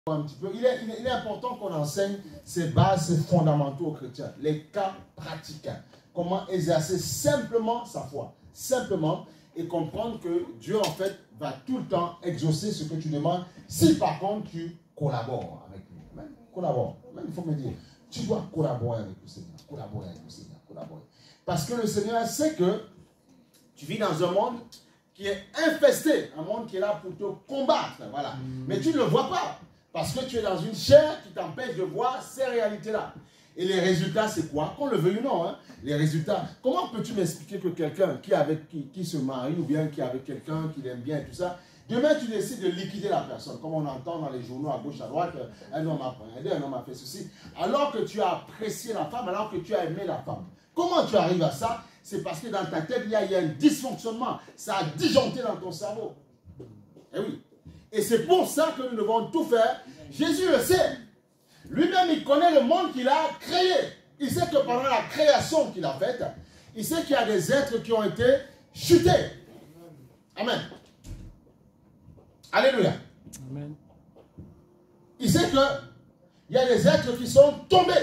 un petit peu. Il est important qu'on enseigne ces bases, ces fondamentaux aux chrétiens, les cas pratiques. Comment exercer simplement sa foi, simplement, et comprendre que Dieu, en fait, va tout le temps exaucer ce que tu demandes, si par contre tu collabores avec lui. Amen. Collabore. Amen. Il faut me dire, tu dois collaborer avec le Seigneur, collaborer avec le Seigneur, collaborer. Parce que le Seigneur sait que tu vis dans un monde qui est infesté, un monde qui est là pour te combattre, voilà. Mais tu ne le vois pas. Parce que tu es dans une chair qui t'empêche de voir ces réalités-là. Et les résultats, c'est quoi? Qu'on le veuille ou non, hein? Les résultats. Comment peux-tu m'expliquer que quelqu'un qui se marie ou bien qui est avec quelqu'un qu'il aime bien et tout ça, demain tu décides de liquider la personne, comme on entend dans les journaux à gauche, à droite, un homme a pris un homme a fait ceci, alors que tu as apprécié la femme, alors que tu as aimé la femme. Comment tu arrives à ça? C'est parce que dans ta tête, il y a un dysfonctionnement. Ça a disjoncté dans ton cerveau. Eh oui. Et c'est pour ça que nous devons tout faire. Jésus le sait. Lui-même, il connaît le monde qu'il a créé. Il sait que pendant la création qu'il a faite, il sait qu'il y a des êtres qui ont été chutés. Amen. Alléluia. Amen. Il sait qu'il y a des êtres qui sont tombés.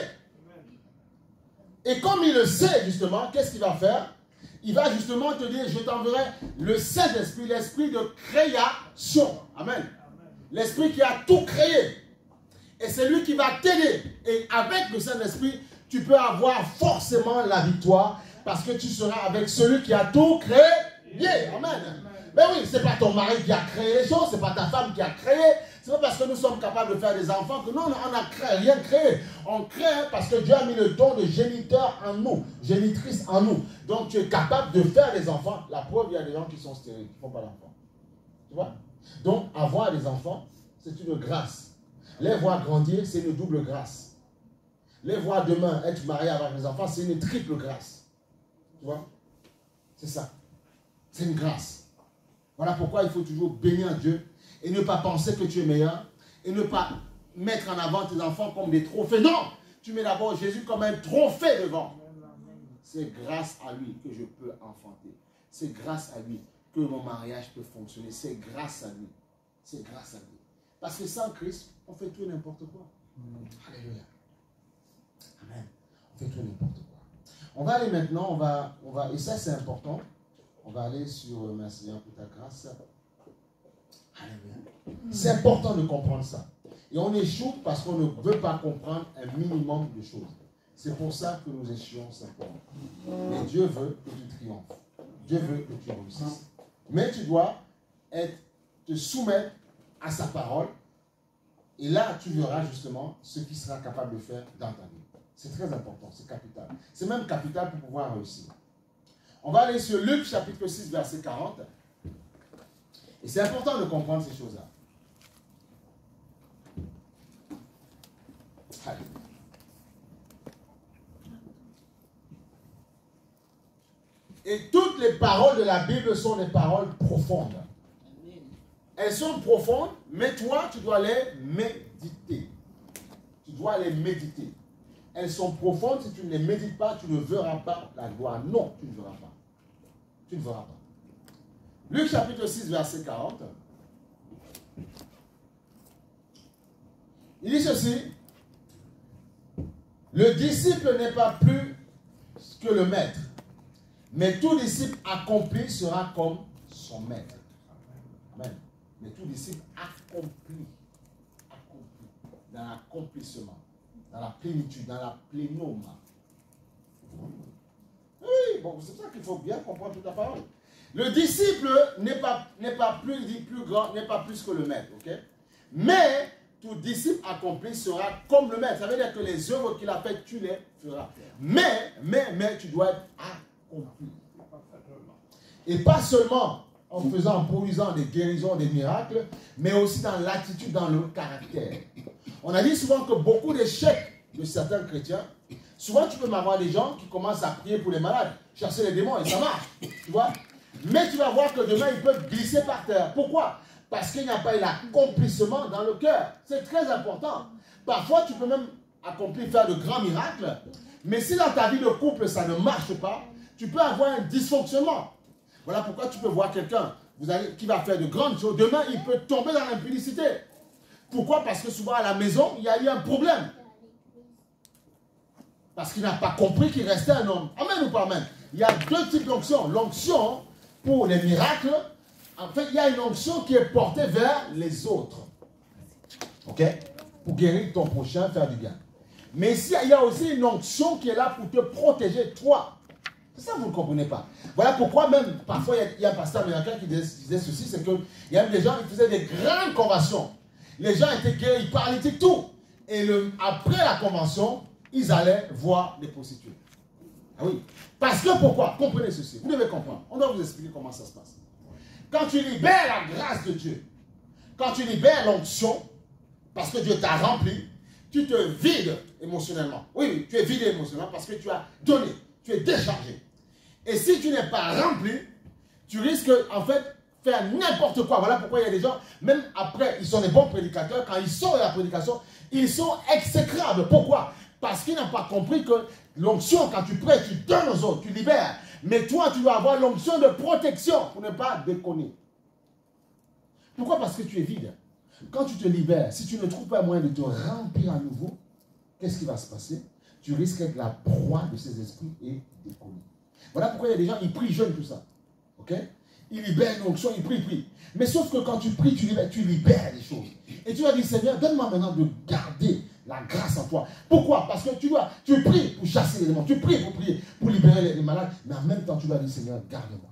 Et comme il le sait, justement, qu'est-ce qu'il va faire? Il va justement te dire, je t'enverrai le Saint-Esprit, l'esprit de création. Amen. L'esprit qui a tout créé. Et c'est lui qui va t'aider. Et avec le Saint-Esprit, tu peux avoir forcément la victoire parce que tu seras avec celui qui a tout créé. Amen. Mais oui, ce n'est pas ton mari qui a créé les choses, ce n'est pas ta femme qui a créé. Ce n'est pas parce que nous sommes capables de faire des enfants que non, on n'a rien créé. On crée parce que Dieu a mis le don de géniteur en nous, génitrice en nous. Donc tu es capable de faire des enfants. La preuve, il y a des gens qui sont stériles, qui ne font pas d'enfants. Tu vois? Donc avoir des enfants, c'est une grâce. Les voir grandir, c'est une double grâce. Les voir demain être mariés avec des enfants, c'est une triple grâce. Tu vois? C'est ça. C'est une grâce. Voilà pourquoi il faut toujours bénir Dieu et ne pas penser que tu es meilleur et ne pas mettre en avant tes enfants comme des trophées. Non! Tu mets d'abord Jésus comme un trophée devant. C'est grâce à lui que je peux enfanter. C'est grâce à lui que mon mariage peut fonctionner. C'est grâce à lui. C'est grâce à lui. Parce que sans Christ, on fait tout et n'importe quoi. Alléluia. Amen. On fait tout et n'importe quoi. On va aller maintenant, et ça c'est important, on va aller sur merci Seigneur pour ta grâce. Alléluia. C'est important de comprendre ça. Et on échoue parce qu'on ne veut pas comprendre un minimum de choses. C'est pour ça que nous échouons simplement. Mais Dieu veut que tu triomphes. Dieu veut que tu réussisses. Mais tu dois te soumettre à sa parole. Et là, tu verras justement ce qu'il sera capable de faire dans ta vie. C'est très important, c'est capital. C'est même capital pour pouvoir réussir. On va aller sur Luc chapitre 6, verset 40. Et c'est important de comprendre ces choses-là. Allez. Et toutes les paroles de la Bible sont des paroles profondes. Elles sont profondes, mais toi, tu dois les méditer. Tu dois les méditer. Elles sont profondes, si tu ne les médites pas, tu ne verras pas la gloire. Non, tu ne verras pas. Tu ne verras pas. Luc chapitre 6, verset 40. Il dit ceci. Le disciple n'est pas plus que le maître, mais tout disciple accompli sera comme son maître. Amen. Mais tout disciple accompli, dans l'accomplissement, dans la plénitude, dans la plénome. Oui, bon, c'est pour ça qu'il faut bien comprendre toute la parole. Le disciple n'est pas plus grand, n'est pas plus que le maître, ok? Mais tout disciple accompli sera comme le maître. Ça veut dire que les œuvres qu'il a faites, tu les feras. Mais tu dois être accompli. Et pas seulement en produisant des guérisons, des miracles, mais aussi dans l'attitude, dans le caractère. On a dit souvent que beaucoup d'échecs de certains chrétiens, souvent tu peux avoir des gens qui commencent à prier pour les malades, chasser les démons, et ça marche, tu vois. Mais tu vas voir que demain, ils peuvent glisser par terre. Pourquoi? Parce qu'il n'y a pas eu l'accomplissement dans le cœur. C'est très important. Parfois, tu peux même faire de grands miracles, mais si dans ta vie de couple, ça ne marche pas, tu peux avoir un dysfonctionnement. Voilà pourquoi tu peux voir quelqu'un qui va faire de grandes choses. Demain, il peut tomber dans l'impudicité. Pourquoi? Parce que souvent à la maison, il y a eu un problème. Parce qu'il n'a pas compris qu'il restait un homme. Amen ou pas amen? Il y a deux types d'onction. L'onction pour les miracles, en fait, il y a une onction qui est portée vers les autres. Ok? Pour guérir ton prochain, faire du bien. Mais ici, il y a aussi une onction qui est là pour te protéger, toi. C'est ça, vous ne comprenez pas. Voilà pourquoi même, parfois, il y a un pasteur américain qui disait ceci, c'est qu'il y a même des gens qui faisaient des grandes conventions. Les gens étaient guéris, ils parlaient de tout. Et après la convention, ils allaient voir les prostituées. Ah oui. Parce que pourquoi? Comprenez ceci. Vous devez comprendre. On doit vous expliquer comment ça se passe. Quand tu libères la grâce de Dieu, quand tu libères l'onction, parce que Dieu t'a rempli, tu te vides émotionnellement. Oui, oui, tu es vidé émotionnellement parce que tu as donné, tu es déchargé. Et si tu n'es pas rempli, tu risques en fait faire n'importe quoi. Voilà pourquoi il y a des gens, même après, ils sont des bons prédicateurs, quand ils sortent de la prédication, ils sont exécrables. Pourquoi? Parce qu'ils n'ont pas compris que l'onction, quand tu prêches, tu donnes aux autres, tu libères. Mais toi, tu dois avoir l'onction de protection pour ne pas déconner. Pourquoi? Parce que tu es vide. Quand tu te libères, si tu ne trouves pas moyen de te remplir à nouveau, qu'est-ce qui va se passer? Tu risques d'être la proie de ces esprits et déconner. Voilà pourquoi il y a des gens, ils prient, jeûnent, tout ça. Ok? Ils libèrent une onction, ils prient. Mais sauf que quand tu pries, tu libères les choses. Et tu vas dire, Seigneur, donne-moi maintenant de garder la grâce en toi. Pourquoi? Parce que tu pries pour chasser les démons, tu pries pour prier, pour libérer les malades, mais en même temps, tu dois dire, Seigneur, garde-moi.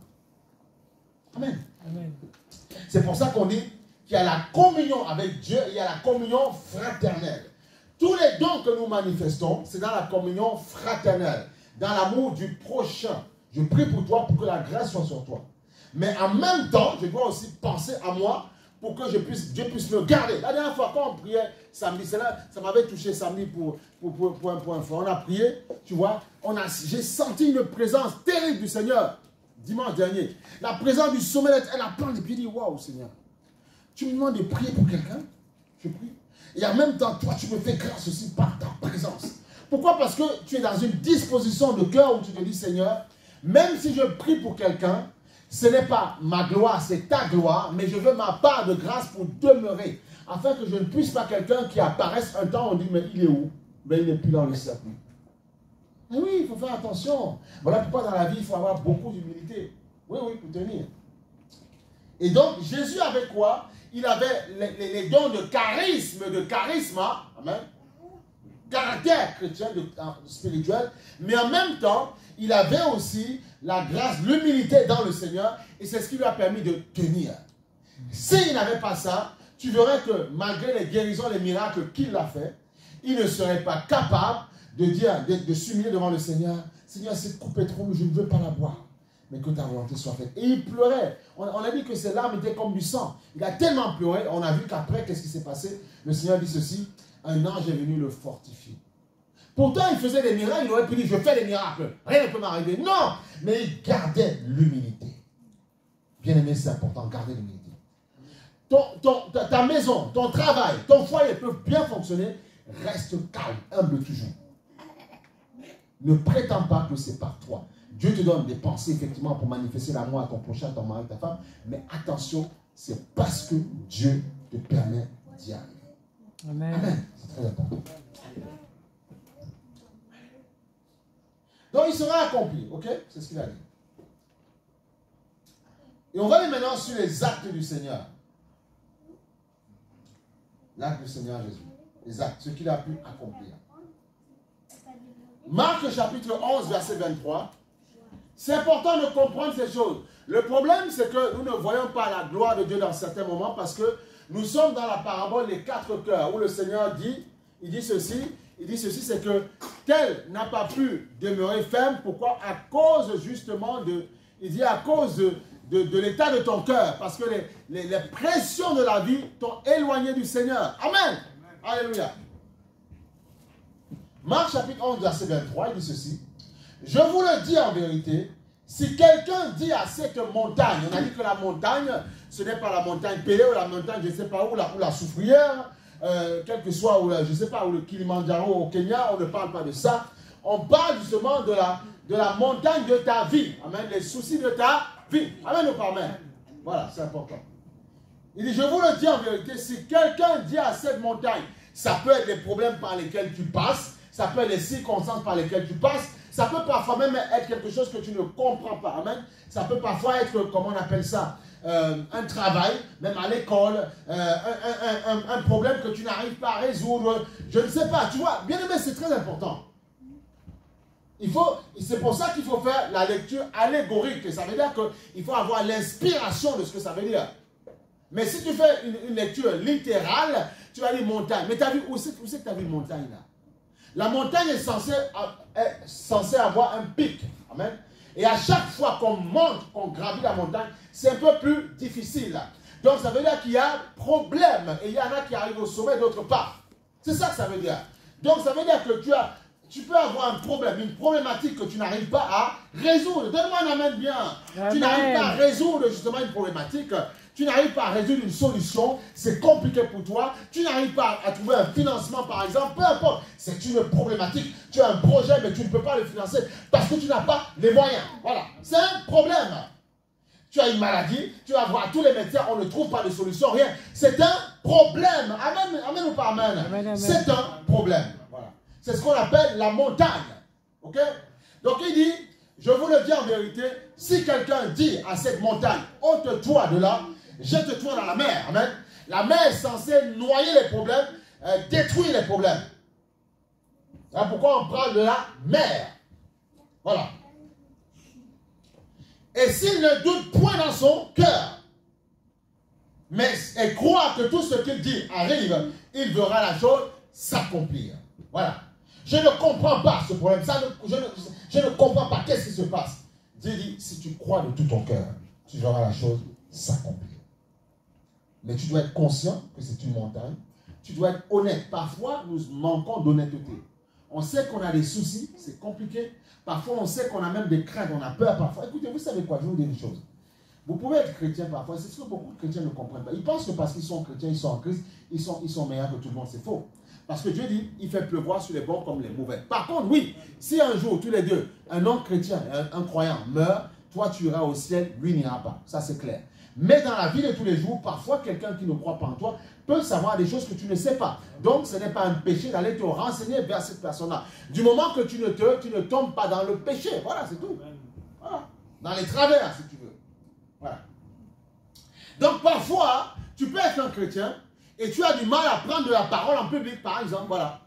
Amen. Amen. C'est pour ça qu'on dit qu'il y a la communion avec Dieu, il y a la communion fraternelle. Tous les dons que nous manifestons, c'est dans la communion fraternelle, dans l'amour du prochain. Je prie pour toi, pour que la grâce soit sur toi. Mais en même temps, je dois aussi penser à moi pour que Dieu puisse me garder. La dernière fois, quand on priait samedi, ça m'avait touché samedi pour un point fort. On a prié, tu vois, j'ai senti une présence terrible du Seigneur dimanche dernier. La présence du sommet, elle a plein de pieds, dit, waouh Seigneur, tu me demandes de prier pour quelqu'un, je prie. Et en même temps, toi, tu me fais grâce aussi par ta présence. Pourquoi? Parce que tu es dans une disposition de cœur où tu te dis, Seigneur, même si je prie pour quelqu'un, ce n'est pas ma gloire, c'est ta gloire, mais je veux ma part de grâce pour demeurer, afin que je ne puisse pas quelqu'un qui apparaisse un temps, on dit, mais il est où? Mais il n'est plus dans le cercle. Mais oui, il faut faire attention. Voilà pourquoi dans la vie, il faut avoir beaucoup d'humilité. Oui, oui, pour tenir. Et donc, Jésus avait quoi? Il avait les dons de charisme, amen, caractère chrétien, spirituel, mais en même temps, il avait aussi la grâce, l'humilité dans le Seigneur, et c'est ce qui lui a permis de tenir. S'il n'avait pas ça, tu verrais que malgré les guérisons, les miracles qu'il a fait, il ne serait pas capable de dire, de s'humilier devant le Seigneur. Seigneur, cette coupe est trop, je ne veux pas la boire, mais que ta volonté soit faite. Et il pleurait. On a dit que ses larmes étaient comme du sang. Il a tellement pleuré, on a vu qu'après, qu'est-ce qui s'est passé? Le Seigneur dit ceci, un ange est venu le fortifier. Pourtant, il faisait des miracles, il aurait pu dire, je fais des miracles, rien ne peut m'arriver. Non, mais il gardait l'humilité. Bien aimé, c'est important, garder l'humilité. Ta maison, ton travail, ton foyer peuvent bien fonctionner, reste calme, humble toujours. Ne prétends pas que c'est par toi. Dieu te donne des pensées, effectivement, pour manifester l'amour à ton prochain, ton mari, ta femme, mais attention, c'est parce que Dieu te permet d'y arriver. Amen. Amen. C'est très important. Donc, il sera accompli, ok? C'est ce qu'il a dit. Et on va aller maintenant sur les actes du Seigneur. L'acte du Seigneur Jésus. Les actes, ce qu'il a pu accomplir. Marc chapitre 11, verset 23. C'est important de comprendre ces choses. Le problème, c'est que nous ne voyons pas la gloire de Dieu dans certains moments parce que nous sommes dans la parabole des 4 cœurs où le Seigneur dit, il dit ceci, c'est que tel n'a pas pu demeurer ferme. Pourquoi? À cause justement il dit à cause de l'état de ton cœur. Parce que les pressions de la vie t'ont éloigné du Seigneur. Amen. Alléluia. Marc chapitre 11, verset 23, il dit ceci. Je vous le dis en vérité, si quelqu'un dit à cette montagne, on a dit que la montagne, ce n'est pas la montagne Pélé ou la montagne, je ne sais pas où, la soufrière, quel que soit, je ne sais pas, où le Kilimandjaro au Kenya, on ne parle pas de ça. On parle justement de la montagne de ta vie. Amen. Les soucis de ta vie. Amen ou pas amen? Voilà, c'est important. Il dit, je vous le dis en vérité, si quelqu'un dit à cette montagne, ça peut être les problèmes par lesquels tu passes, ça peut être les circonstances par lesquelles tu passes, ça peut parfois même être quelque chose que tu ne comprends pas. Amen. Ça peut parfois être, comment on appelle ça, un travail, même à l'école, un problème que tu n'arrives pas à résoudre. Je ne sais pas, tu vois, bien aimé, c'est très important. C'est pour ça qu'il faut faire la lecture allégorique. Ça veut dire qu'il faut avoir l'inspiration de ce que ça veut dire. Mais si tu fais une lecture littérale, tu vas dire montagne. Mais tu as vu, où c'est que tu as vu montagne là? La montagne est censée avoir un pic. Amen. Et à chaque fois qu'on monte, qu'on gravit la montagne, c'est un peu plus difficile. Donc ça veut dire qu'il y a problème. Et il y en a qui arrivent au sommet d'autre part. C'est ça que ça veut dire. Donc ça veut dire que tu peux avoir un problème, une problématique que tu n'arrives pas à résoudre. Donne-moi un amen bien. Amen. Tu n'arrives pas à résoudre justement une problématique. Tu n'arrives pas à résoudre une solution, c'est compliqué pour toi. Tu n'arrives pas à trouver un financement, par exemple, peu importe. C'est une problématique. Tu as un projet, mais tu ne peux pas le financer parce que tu n'as pas les moyens. Voilà, c'est un problème. Tu as une maladie, tu vas voir tous les médecins, on ne trouve pas de solution, rien. C'est un problème. Amen, amen ou pas amen, amen, amen. C'est un problème. Voilà. C'est ce qu'on appelle la montagne. Ok? Donc il dit, je vous le dis en vérité, si quelqu'un dit à cette montagne, ôte-toi de là, jette-toi dans la mer. Amen. La mer est censée noyer les problèmes, détruire les problèmes. C'est pourquoi on parle de la mer. Voilà. Et s'il ne doute point dans son cœur, mais et croit que tout ce qu'il dit arrive, il verra la chose s'accomplir. Voilà. Je ne comprends pas ce problème. Je ne comprends pas. Qu'est-ce qui se passe? Dieu dit, si tu crois de tout ton cœur, tu verras la chose s'accomplir. Mais tu dois être conscient que c'est une montagne. Tu dois être honnête. Parfois, nous manquons d'honnêteté. On sait qu'on a des soucis, c'est compliqué. Parfois, on sait qu'on a même des craintes, on a peur parfois. Écoutez, vous savez quoi? Je vais vous dire une chose. Vous pouvez être chrétien parfois, c'est ce que beaucoup de chrétiens ne comprennent pas. Ils pensent que parce qu'ils sont chrétiens, ils sont en Christ, ils sont meilleurs que tout le monde. C'est faux. Parce que Dieu dit, il fait pleuvoir sur les bons comme les mauvais. Par contre, oui, si un jour, tous les deux, un non-chrétien, un croyant meurt, toi tu iras au ciel, lui n'ira pas. Ça c'est clair. Mais dans la vie de tous les jours, parfois quelqu'un qui ne croit pas en toi peut savoir des choses que tu ne sais pas. Donc ce n'est pas un péché d'aller te renseigner vers cette personne-là. Du moment que tu ne tombes pas dans le péché, voilà, c'est tout. Voilà. Dans les travers, si tu veux. Voilà. Donc parfois, tu peux être un chrétien et tu as du mal à prendre de la parole en public, par exemple, voilà.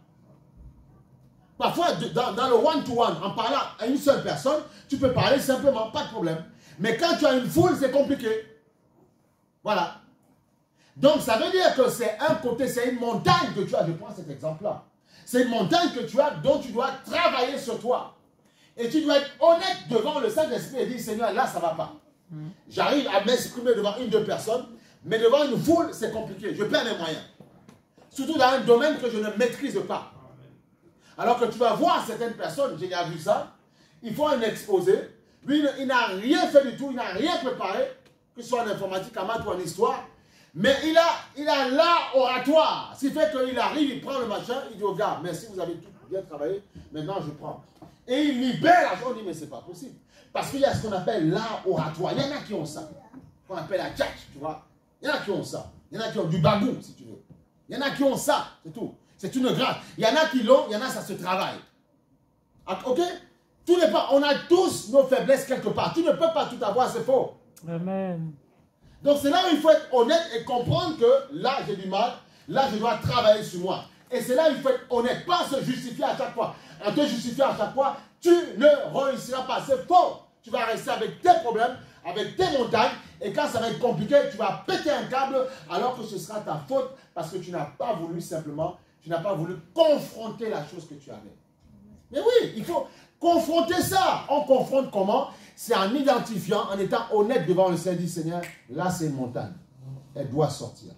Parfois, dans le one-to-one, en parlant à une seule personne, tu peux parler simplement, pas de problème. Mais quand tu as une foule, c'est compliqué. Voilà. Donc, ça veut dire que c'est un côté, c'est une montagne que tu as. Je prends cet exemple-là. C'est une montagne que tu as, dont tu dois travailler sur toi. Et tu dois être honnête devant le Saint-Esprit et dire, Seigneur, là, ça ne va pas. J'arrive à m'exprimer devant une, deux personnes, mais devant une foule, c'est compliqué. Je perds mes moyens. Surtout dans un domaine que je ne maîtrise pas. Alors que tu vas voir certaines personnes, j'ai déjà vu ça, ils font un exposé, lui, il n'a rien fait du tout, il n'a rien préparé, que ce soit en informatique, en maths ou en histoire, mais il a l'art oratoire. Ce qui fait qu'il arrive, il prend le machin, il dit au gars, merci, vous avez tout bien travaillé, maintenant je prends. Et il libère l'argent, on dit, mais c'est pas possible. Parce qu'il y a ce qu'on appelle l'art oratoire. Il y en a qui ont ça, qu'on appelle la tchatch, tu vois. Il y en a qui ont ça. Il y en a qui ont du bagou, si tu veux. Il y en a qui ont ça, c'est tout. C'est une grâce. Il y en a qui l'ont, il y en a ça se travaille. Ok? Tout n'est pas. On a tous nos faiblesses quelque part. Tu ne peux pas tout avoir, c'est faux. Amen. Donc c'est là où il faut être honnête et comprendre que là j'ai du mal, là je dois travailler sur moi. Et c'est là où il faut être honnête, pas se justifier à chaque fois. En te justifiant à chaque fois, tu ne réussiras pas. C'est faux. Tu vas rester avec tes problèmes, avec tes montagnes, et quand ça va être compliqué, tu vas péter un câble alors que ce sera ta faute parce que tu n'as pas voulu simplement, tu n'as pas voulu confronter la chose que tu avais. Mais oui, il faut confronter ça. On confronte comment? C'est en identifiant, en étant honnête devant le Seigneur, Seigneur, là c'est une montagne. Elle doit sortir.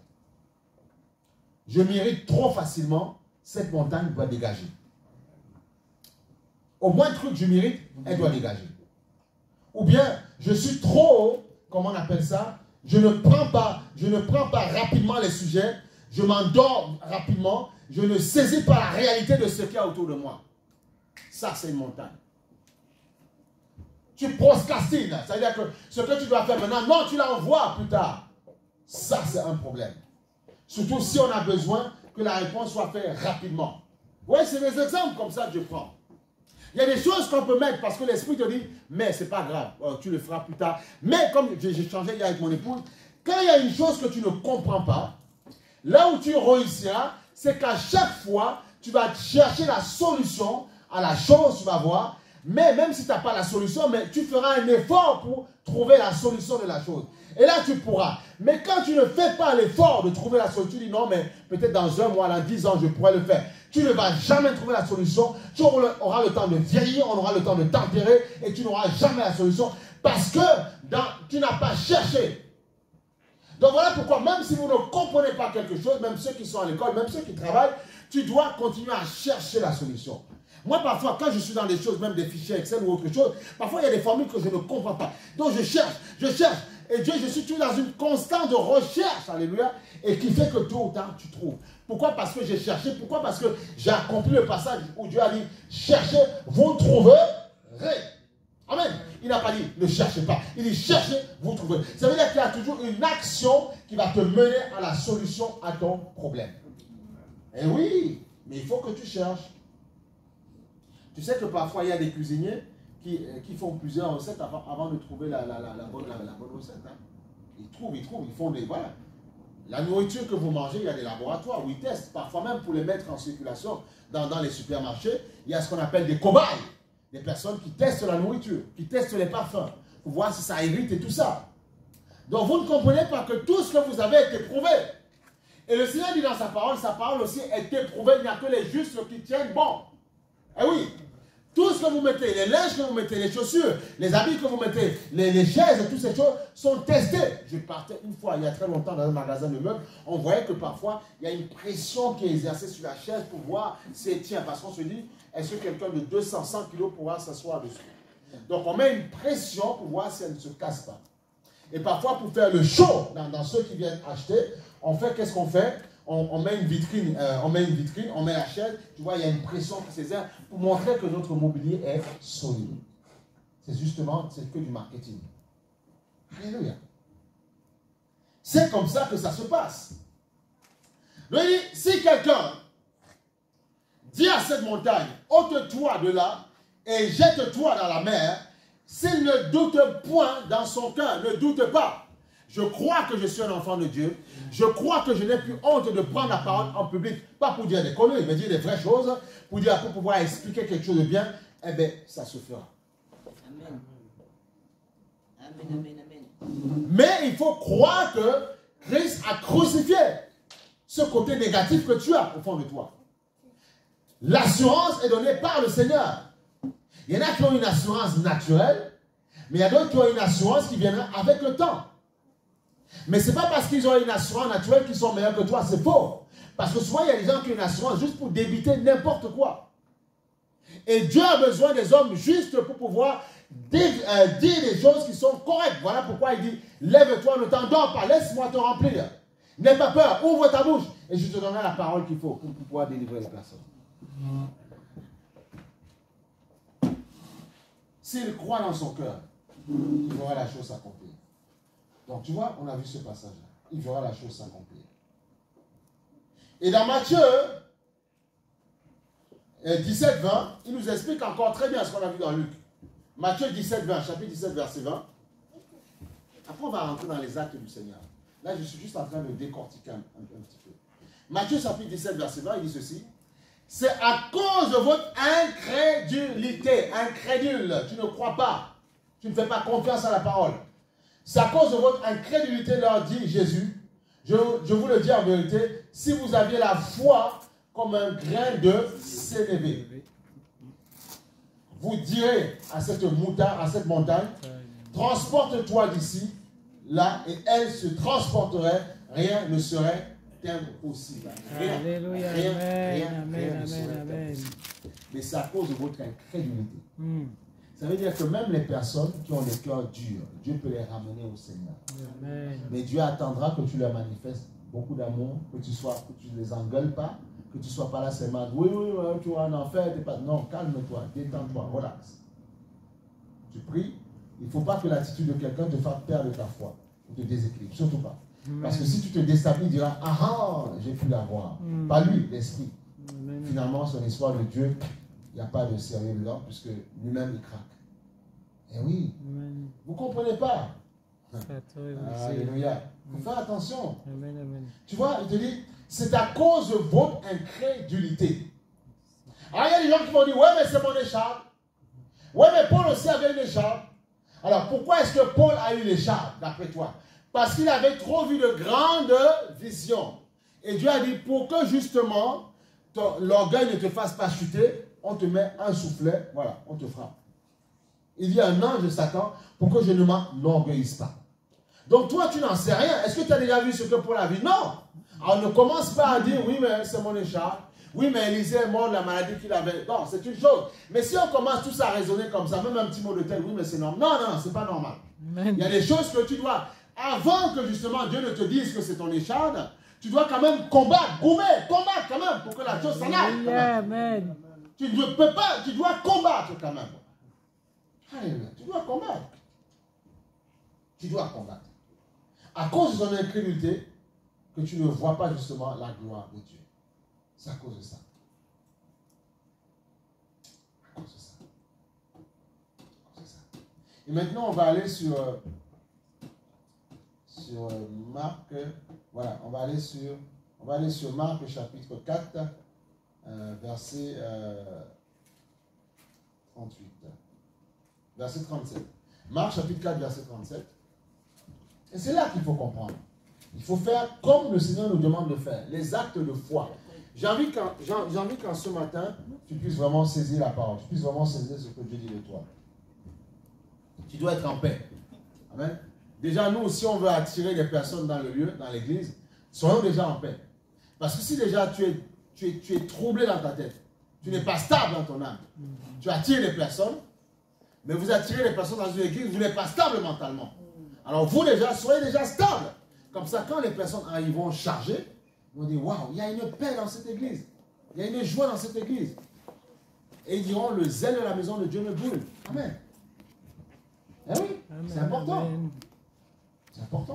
Je m'irrite trop facilement, cette montagne doit dégager. Au moins truc, je m'irrite, elle doit dégager. Ou bien, je suis trop haut, comment on appelle ça? Je ne prends pas rapidement les sujets, je m'endors rapidement, je ne saisis pas la réalité de ce qu'il y a autour de moi. Ça, c'est une montagne. Tu procrastines, ça veut dire que ce que tu dois faire maintenant, non, tu l'envoies plus tard. Ça, c'est un problème. Surtout si on a besoin que la réponse soit faite rapidement. Oui, c'est des exemples comme ça que je prends. Il y a des choses qu'on peut mettre parce que l'esprit te dit, mais c'est pas grave, tu le feras plus tard. Mais comme j'ai changé hier avec mon épouse, quand il y a une chose que tu ne comprends pas, là où tu réussiras, c'est qu'à chaque fois, tu vas chercher la solution à la chose, tu vas voir. Mais même si tu n'as pas la solution, mais tu feras un effort pour trouver la solution de la chose. Et là, tu pourras. Mais quand tu ne fais pas l'effort de trouver la solution, tu dis non, mais peut-être dans un mois, dans 10 ans, je pourrais le faire. Tu ne vas jamais trouver la solution. Tu auras le temps de vieillir, on aura le temps de t'enterrer et tu n'auras jamais la solution parce que tu n'as pas cherché. Donc voilà pourquoi, même si vous ne comprenez pas quelque chose, même ceux qui sont à l'école, même ceux qui travaillent, tu dois continuer à chercher la solution. Moi, parfois, quand je suis dans des choses, même des fichiers Excel ou autre chose, parfois, il y a des formules que je ne comprends pas. Donc, je cherche. Et Dieu, je suis toujours dans une constante de recherche, alléluia, et qui fait que tôt ou tard, tu trouves. Pourquoi? Parce que j'ai cherché. Pourquoi? Parce que j'ai accompli le passage où Dieu a dit, cherchez, vous trouverez. Amen. Il n'a pas dit, ne cherchez pas. Il dit, cherchez, vous trouverez. Ça veut dire qu'il y a toujours une action qui va te mener à la solution à ton problème. Et oui, mais il faut que tu cherches. Tu sais que parfois, il y a des cuisiniers qui font plusieurs recettes avant de trouver la bonne recette. Hein. Ils trouvent, ils font des... Voilà. La nourriture que vous mangez, il y a des laboratoires où ils testent. Parfois même pour les mettre en circulation dans les supermarchés, il y a ce qu'on appelle des cobayes. Des personnes qui testent la nourriture, qui testent les parfums, pour voir si ça irrite et tout ça. Donc vous ne comprenez pas que tout ce que vous avez est éprouvé. Et le Seigneur dit dans sa parole aussi est éprouvée. Il n'y a que les justes qui tiennent bon. Eh oui, tout ce que vous mettez, les linges que vous mettez, les chaussures, les habits que vous mettez, les chaises, toutes ces choses sont testées. Je partais une fois, il y a très longtemps, dans un magasin de meubles, on voyait que parfois, il y a une pression qui est exercée sur la chaise pour voir si elle tient. Parce qu'on se dit, est-ce que quelqu'un de 200, 100 kilos pourra s'asseoir dessus? Donc on met une pression pour voir si elle ne se casse pas. Et parfois, pour faire le show dans ceux qui viennent acheter, on fait, qu'est-ce qu'on fait? On met une vitrine, on met la chaise, tu vois, il y a une pression qui s'exerce pour montrer que notre mobilier est solide. C'est justement, c'est que du marketing. Alléluia. C'est comme ça que ça se passe. Donc, si quelqu'un dit à cette montagne, ôte-toi de là et jette-toi dans la mer, s'il ne doute point dans son cœur, ne doute pas. Je crois que je suis un enfant de Dieu. Je crois que je n'ai plus honte de prendre la parole en public. Pas pour dire des conneries, mais dire des vraies choses. Pour pouvoir expliquer quelque chose de bien. Eh bien, ça se fera. Amen. Amen, amen, amen. Mais il faut croire que Christ a crucifié ce côté négatif que tu as au fond de toi. L'assurance est donnée par le Seigneur. Il y en a qui ont une assurance naturelle, mais il y a d'autres qui ont une assurance qui viendra avec le temps. Mais ce n'est pas parce qu'ils ont une assurance naturelle qu'ils sont meilleurs que toi, c'est faux. Parce que souvent, il y a des gens qui ont une assurance juste pour débiter n'importe quoi. Et Dieu a besoin des hommes justes pour pouvoir dire des choses qui sont correctes. Voilà pourquoi il dit, lève-toi, ne t'endors pas, laisse-moi te remplir. N'aie pas peur, ouvre ta bouche et je te donnerai la parole qu'il faut pour pouvoir délivrer les personnes. S'il croit dans son cœur, il verra la chose s'accomplir. Donc tu vois, on a vu ce passage-là. Il verra la chose s'accomplir. Et dans Matthieu 17, 20, il nous explique encore très bien ce qu'on a vu dans Luc. Matthieu 17, 20, chapitre 17, verset 20. Après, on va rentrer dans les actes du Seigneur. Là, je suis juste en train de décortiquer un petit peu. Matthieu chapitre 17, verset 20, il dit ceci. C'est à cause de votre incrédulité. Incrédule, tu ne crois pas. Tu ne fais pas confiance à la parole. C'est à cause de votre incrédulité, leur dit Jésus. Je vous le dis en vérité, si vous aviez la foi comme un grain de sénévé, vous direz à cette montagne, transporte-toi d'ici, là, et elle se transporterait, rien ne serait impossible. Rien ne serait impossible. Mais c'est à cause de votre incrédulité. Ça veut dire que même les personnes qui ont des cœurs durs, Dieu peut les ramener au Seigneur. Amen. Mais Dieu attendra que tu leur manifestes beaucoup d'amour, que tu ne les engueules pas, que tu ne sois pas là seulement, oui, tu vas en enfer, t'es pas... Non, calme-toi, détends-toi, relax. Tu pries, il ne faut pas que l'attitude de quelqu'un te fasse perdre ta foi, ou te déséquilibre, surtout pas. Parce que si tu te déstabilises, tu diras, ah ah, j'ai pu l'avoir. Pas lui, l'esprit. Finalement, son histoire de Dieu, il n'y a pas de sérieux dedans, puisque lui-même, il craque. Eh oui, vous ne comprenez pas. Alléluia. Il faut faire attention. Tu vois, il te dit, c'est à cause de votre incrédulité. Alors, il y a des gens qui vont dire, ouais, mais c'est mon écharpe. Ouais, mais Paul aussi avait une écharpe. Alors, pourquoi est-ce que Paul a eu l'écharpe, d'après toi? Parce qu'il avait trop vu de grandes visions. Et Dieu a dit, pour que justement, l'orgueil ne te fasse pas chuter, on te met un soufflet, voilà, on te frappe. Il y a un ange de Satan pour que je ne m'enorgueillisse pas. Donc toi, tu n'en sais rien. Est-ce que tu as déjà vu ce que Paul a vu? Non. Alors ne commence pas à dire, oui, mais c'est mon écharpe. Oui, mais Élisée est mort de la maladie qu'il avait. Non, c'est une chose. Mais si on commence tous à raisonner comme ça, même un petit mot de tel, oui, mais c'est normal. Non, non, c'est pas normal. Il y a des choses que tu dois, avant que justement Dieu ne te dise que c'est ton écharpe, tu dois quand même combattre, combattre quand même, pour que la chose s'en aille. Amen. Tu ne peux pas, tu dois combattre quand même. Alléluia, tu dois combattre. Tu dois combattre. À cause de son incrédulité, que tu ne vois pas justement la gloire de Dieu. C'est à cause de ça. À cause de ça. À cause de ça. Et maintenant, on va aller sur Marc. Voilà, on va aller sur Marc chapitre 4, verset 38. Verset 37. Marc chapitre 4, verset 37. Et c'est là qu'il faut comprendre. Il faut faire comme le Seigneur nous demande de faire, les actes de foi. J'ai envie qu'en ce matin, tu puisses vraiment saisir la parole, tu puisses vraiment saisir ce que Dieu dit de toi. Tu dois être en paix. Amen. Déjà, nous, si on veut attirer des personnes dans le lieu, dans l'église, soyons déjà en paix. Parce que si déjà tu es troublé dans ta tête, tu n'es pas stable dans ton âme, tu attires les personnes, mais vous attirez les personnes dans une église, vous n'êtes pas stable mentalement. Alors vous déjà, soyez déjà stable. Comme ça, quand les personnes arriveront chargées, ils vont dire, waouh, il y a une paix dans cette église. Il y a une joie dans cette église. Et ils diront, le zèle de la maison de Dieu me brûle. Amen. Eh oui, c'est important. C'est important.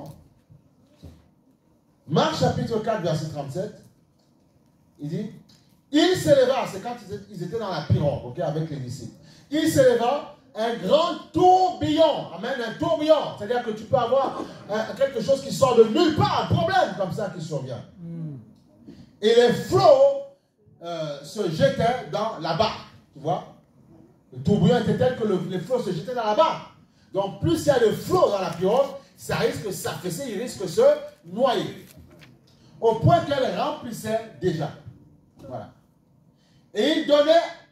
Marc chapitre 4, verset 37, il dit, il s'éleva, c'est quand ils étaient dans la pirogue, okay, avec les disciples. Il s'éleva un grand tourbillon. Amen, un tourbillon. C'est-à-dire que tu peux avoir quelque chose qui sort de nulle part, un problème comme ça qui survient. Et les flots se jetaient dans la barque. Tu vois? Le tourbillon était tel que les flots se jetaient dans la barque. Donc plus il y a de flots dans la pirogue, ça risque de s'affaisser, il risque de se noyer. Au point qu'elle remplissait déjà. Voilà. Et il donnait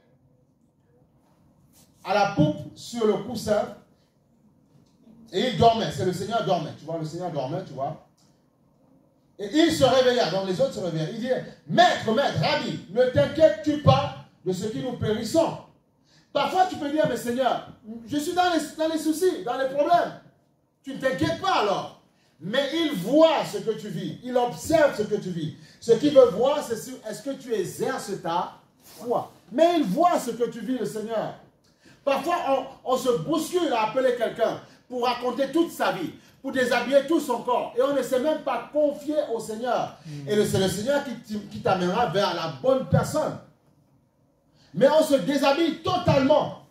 à la poupe sur le coussin et il dormait. C'est le Seigneur dormait. Tu vois, le Seigneur dormait, tu vois. Et il se réveilla. Donc les autres se réveillaient. Il dit, maître, Rabbi, ne t'inquiètes-tu pas de ce qui nous périssons? Parfois tu peux dire, mais Seigneur, je suis dans les soucis, dans les problèmes. Tu ne t'inquiètes pas alors. Mais il voit ce que tu vis. Il observe ce que tu vis. Ce qu'il veut voir, c'est est-ce que tu exerces ta foi. Mais il voit ce que tu vis, le Seigneur. Parfois, on se bouscule à appeler quelqu'un pour raconter toute sa vie, pour déshabiller tout son corps. Et on ne s'est même pas confié au Seigneur. Et c'est le Seigneur qui t'amènera vers la bonne personne. Mais on se déshabille totalement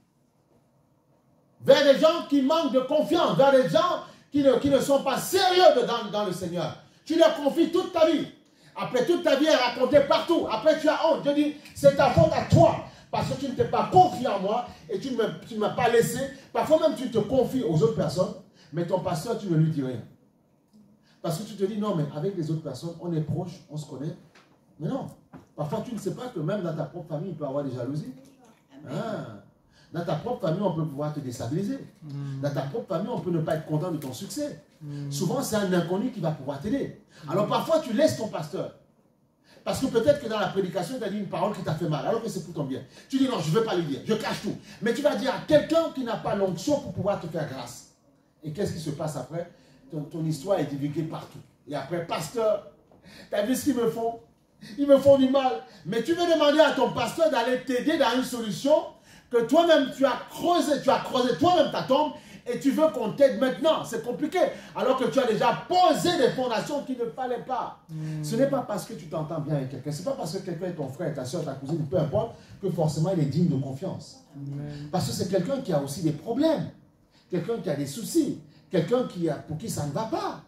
vers des gens qui manquent de confiance, vers des gens qui ne sont pas sérieux dans le Seigneur. Tu leur confies toute ta vie. Après, toute ta vie est racontée partout. Après, tu as honte. Dieu dit, c'est ta faute à toi. Parce que tu ne t'es pas confié en moi et tu ne m'as pas laissé. Parfois même tu te confies aux autres personnes, mais ton pasteur, tu ne lui dis rien. Parce que tu te dis, non, mais avec les autres personnes, on est proches, on se connaît. Mais non. Parfois, tu ne sais pas que même dans ta propre famille, il peut y avoir des jalousies. Ah. Dans ta propre famille, on peut pouvoir te déstabiliser. Dans ta propre famille, on peut ne pas être content de ton succès. Souvent, c'est un inconnu qui va pouvoir t'aider. Alors parfois, tu laisses ton pasteur. Parce que peut-être que dans la prédication, tu as dit une parole qui t'a fait mal, alors que c'est pour ton bien. Tu dis non, je ne veux pas lui dire, je cache tout. Mais tu vas dire à quelqu'un qui n'a pas l'onction pour pouvoir te faire grâce. Et qu'est-ce qui se passe après? Ton histoire est divulguée partout. Et après, pasteur, tu as vu ce qu'ils me font? Ils me font du mal. Mais tu veux demander à ton pasteur d'aller t'aider dans une solution que toi-même tu as creusé toi-même ta tombe et tu veux qu'on t'aide maintenant. C'est compliqué. Alors que tu as déjà posé des fondations qu'il ne fallait pas. Ce n'est pas parce que tu t'entends bien avec quelqu'un, ce n'est pas parce que quelqu'un est ton frère, ta soeur, ta cousine, peu importe, que forcément il est digne de confiance. Parce que c'est quelqu'un qui a aussi des problèmes, quelqu'un qui a des soucis, quelqu'un pour qui ça ne va pas.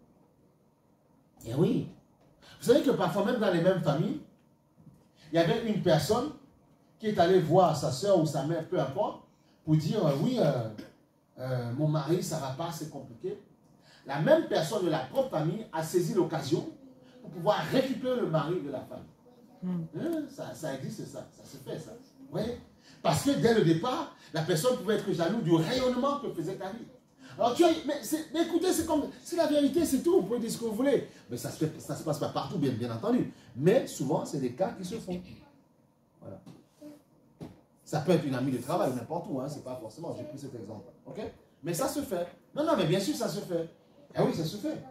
Et oui. Vous savez que parfois, même dans les mêmes familles, il y avait une personne qui est allée voir sa soeur ou sa mère, peu importe, pour dire oui, mon mari, ça ne va pas, c'est compliqué. La même personne de la propre famille a saisi l'occasion pour pouvoir récupérer le mari de la femme. Ça existe, ça se fait, ça. Oui. Parce que dès le départ, la personne pouvait être jalouse du rayonnement que faisait ta vie. Alors tu as, mais écoutez, c'est la vérité, c'est tout, vous pouvez dire ce que vous voulez. Mais ça se passe pas partout, bien entendu. Mais souvent, c'est des cas qui se font. Voilà. Ça peut être une amie de travail, n'importe où, hein, c'est pas forcément, j'ai pris cet exemple. Ok? Mais ça se fait. Non, mais bien sûr, ça se fait. Ah oui, ça se fait.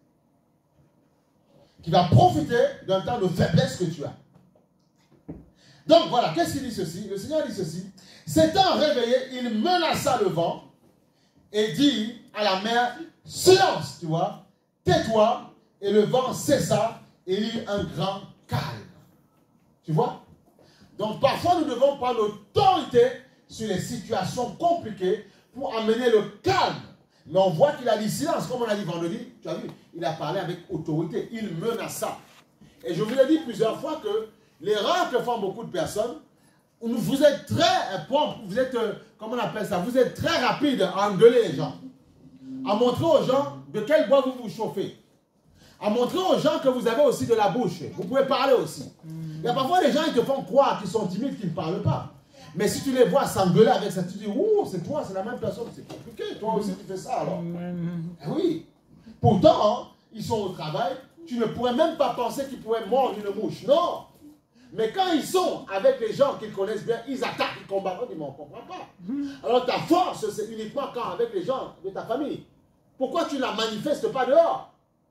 Qui va profiter d'un temps de faiblesse que tu as. Donc voilà, qu'est-ce qu'il dit ceci? Le Seigneur dit ceci. S'étant réveillé, il menaça le vent et dit à la mer, silence, tu vois, tais-toi, et le vent cessa et il y eut un grand calme. Tu vois? Donc parfois nous devons prendre l'autorité sur les situations compliquées pour amener le calme. Mais on voit qu'il a dit silence, comme on a dit vendredi, tu as vu, il a parlé avec autorité, il menaça. Et je vous l'ai dit plusieurs fois que l'erreur que font beaucoup de personnes, vous êtes très prompt, vous êtes, comment on appelle ça, vous êtes très rapide à engueuler les gens, à montrer aux gens de quel bois vous vous chauffez, à montrer aux gens que vous avez aussi de la bouche, vous pouvez parler aussi. Il y a parfois des gens qui te font croire qu'ils sont timides, qu'ils ne parlent pas. Mais si tu les vois s'engueuler avec ça, tu dis, ouh, c'est toi, c'est la même personne, c'est compliqué, toi aussi tu fais ça alors. Oui. Pourtant, ils sont au travail, tu ne pourrais même pas penser qu'ils pourraient mordre une mouche. Non. Mais quand ils sont avec les gens qu'ils connaissent bien, ils attaquent, ils combattent. On dit, mais on ne comprend pas. Alors ta force, c'est uniquement quand avec les gens de ta famille. Pourquoi tu ne la manifestes pas dehors?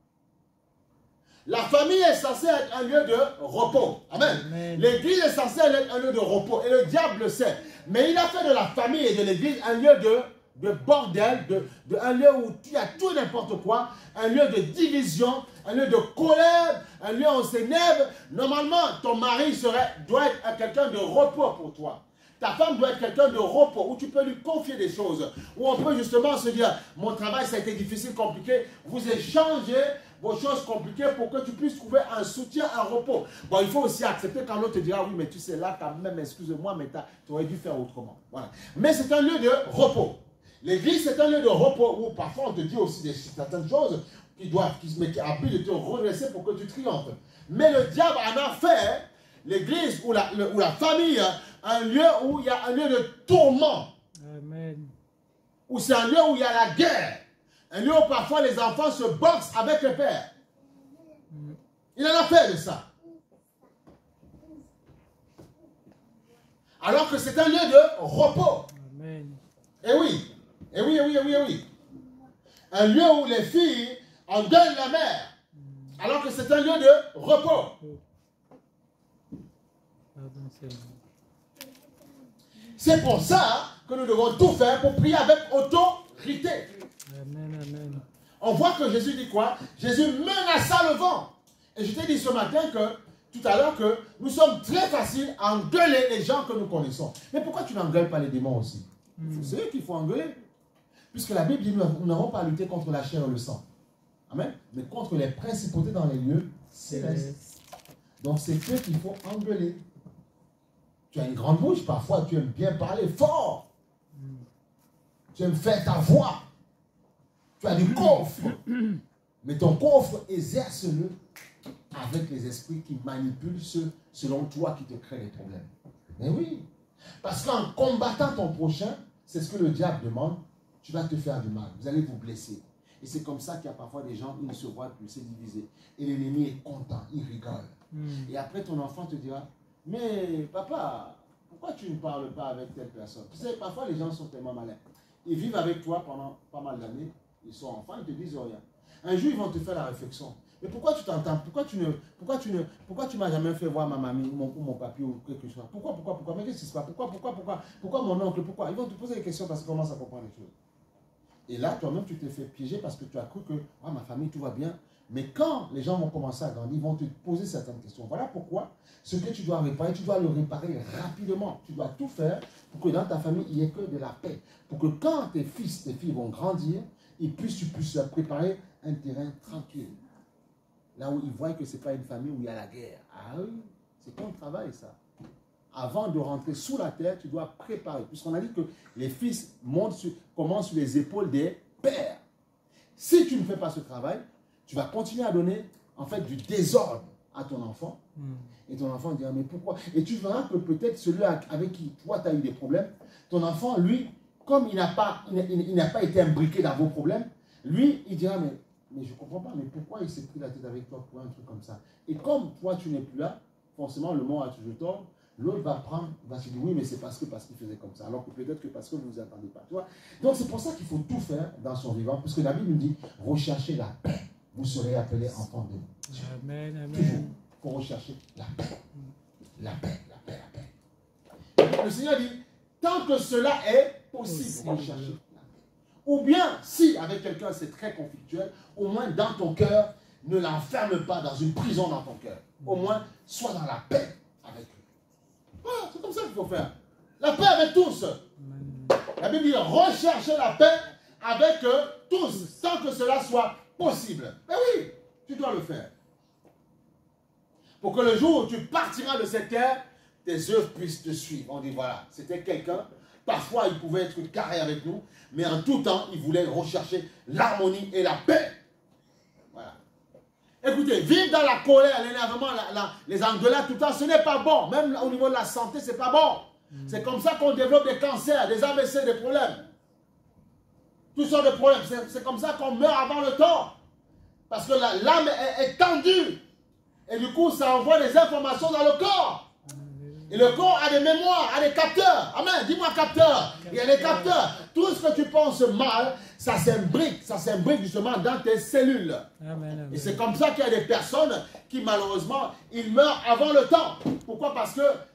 La famille est censée être un lieu de repos. Amen. L'église est censée être un lieu de repos. Et le diable le sait. Mais il a fait de la famille et de l'église un lieu de bordel, un lieu où tu as tout et n'importe quoi, un lieu de division, un lieu de colère, un lieu où on s'énerve. Normalement, ton mari doit être quelqu'un de repos pour toi. Ta femme doit être quelqu'un de repos, où tu peux lui confier des choses, où on peut justement se dire, mon travail ça a été difficile, compliqué, vous échangez vos choses compliquées pour que tu puisses trouver un soutien, un repos. Bon, il faut aussi accepter quand l'autre te dira, oui, mais tu sais, là, quand même, excuse-moi, mais tu aurais dû faire autrement. Voilà. Mais c'est un lieu de repos. L'église, c'est un lieu de repos où parfois on te dit aussi certaines choses qui a plus de te redresser pour que tu triomphes. Mais le diable en a fait l'église ou la famille un lieu où il y a un lieu de tourment. Amen. Où c'est un lieu où il y a la guerre. Un lieu où parfois les enfants se boxent avec le père. Il en a fait de ça. Alors que c'est un lieu de repos. Amen. Et oui. Et oui, et oui, et oui, et oui. Un lieu où les filles engueulent la mère. Alors que c'est un lieu de repos. C'est pour ça que nous devons tout faire pour prier avec autorité. Amen, amen. On voit que Jésus dit quoi? Jésus menaça le vent. Et je t'ai dit ce matin tout à l'heure que nous sommes très faciles à engueuler les gens que nous connaissons. Mais pourquoi tu n'engueules pas les démons aussi? C'est eux qu'il faut engueuler. Puisque la Bible dit que nous n'avons pas à lutter contre la chair et le sang. Amen. Mais contre les principautés dans les lieux célestes. Donc c'est eux qu'il faut engueuler. Tu as une grande bouche, parfois tu aimes bien parler fort. Tu aimes faire ta voix. Tu as du coffre. Mais ton coffre, exerce-le avec les esprits qui manipulent ceux, selon toi, qui te créent des problèmes. Mais oui. Parce qu'en combattant ton prochain, c'est ce que le diable demande, tu vas te faire du mal. Vous allez vous blesser. Et c'est comme ça qu'il y a parfois des gens qui ne se voient plus, c'est divisé. Et l'ennemi est content, il rigole. Et après, ton enfant te dira, mais papa, pourquoi tu ne parles pas avec telle personne? Tu sais, parfois les gens sont tellement malins. Ils vivent avec toi pendant pas mal d'années, ils sont enfants, ils te disent rien. Un jour, ils vont te faire la réflexion. Mais pourquoi tu t'entends? Pourquoi tu m'as jamais fait voir ma mamie ou mon papi ou quelque chose? Pourquoi? Mais qu'est-ce qui se passe? Pourquoi mon oncle? Pourquoi? Ils vont te poser des questions parce qu'ils commencent à comprendre les choses. Et là, toi-même, tu t'es fait piéger parce que tu as cru que ah, ma famille, tout va bien. Mais quand les gens vont commencer à grandir, ils vont te poser certaines questions. Voilà pourquoi ce que tu dois réparer, tu dois le réparer rapidement. Tu dois tout faire pour que dans ta famille, il n'y ait que de la paix. Pour que quand tes fils, tes filles vont grandir, tu puisses leur préparer un terrain tranquille. Là où ils voient que ce n'est pas une famille où il y a la guerre. Ah oui, c'est ton travail ça. Avant de rentrer sous la terre, tu dois préparer. Puisqu'on a dit que les fils commencent sur les épaules des pères. Si tu ne fais pas ce travail, tu vas continuer à donner en fait du désordre à ton enfant. Et ton enfant dira mais pourquoi? Et tu verras que peut-être celui avec qui toi tu as eu des problèmes, ton enfant, lui, comme il n'a pas été imbriqué dans vos problèmes, lui, il dira mais je ne comprends pas, mais pourquoi il s'est pris la tête avec toi pour un truc comme ça? Et comme toi tu n'es plus là, forcément le monde a toujours tort. L'autre va se dire oui, mais c'est parce qu'il faisait comme ça. Alors que peut-être que parce que vous ne vous attendez pas. Tu vois? Donc c'est pour ça qu'il faut tout faire dans son vivant. Puisque la Bible nous dit recherchez la paix. Vous serez appelés enfants de Dieu. Amen, amen. Toujours. Il faut rechercher la paix. La paix, la paix, la paix. Le Seigneur dit tant que cela est possible, recherchez la paix. Ou bien, si avec quelqu'un c'est très conflictuel, au moins dans ton cœur, ne l'enferme pas dans une prison dans ton cœur. Au moins, sois dans la paix avec lui. Voilà, c'est comme ça qu'il faut faire. La paix avec tous. La Bible dit recherchez la paix avec tous, tant que cela soit possible. Mais oui, tu dois le faire. Pour que le jour où tu partiras de cette terre, tes œuvres puissent te suivre. On dit voilà, c'était quelqu'un, parfois il pouvait être carré avec nous, mais en tout temps, il voulait rechercher l'harmonie et la paix. Voilà. Écoutez, vivre dans la colère, l'énervement, les engueulades tout le temps, ce n'est pas bon. Même au niveau de la santé, ce n'est pas bon. C'est comme ça qu'on développe des cancers, des AVC, des problèmes. Toutes sortes de problèmes. C'est comme ça qu'on meurt avant le temps. Parce que l'âme est tendue. Et du coup, ça envoie des informations dans le corps. Et le corps a des mémoires, a des capteurs. Amen. Dis-moi capteur. Il y a des capteurs. Tout ce que tu penses mal, ça s'imbrique justement dans tes cellules. Amen. Et c'est comme ça qu'il y a des personnes qui malheureusement, ils meurent avant le temps. Pourquoi? Parce que